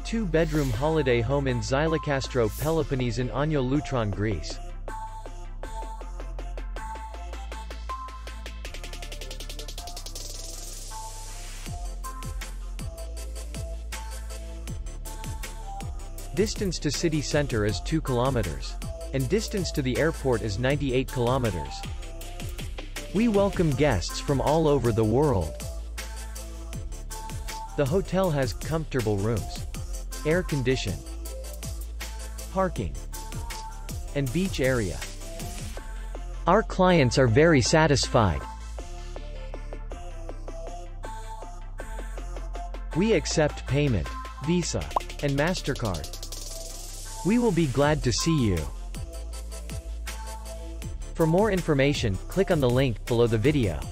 2-bedroom holiday home in Xylokastro Peloponese in Ionia Lutron, Greece. Distance to city center is 2 kilometers. And distance to the airport is 98 kilometers. We welcome guests from all over the world. The hotel has comfortable rooms, air condition, parking, and beach area. Our clients are very satisfied. We accept payment, Visa, and MasterCard. We will be glad to see you. For more information, click on the link below the video.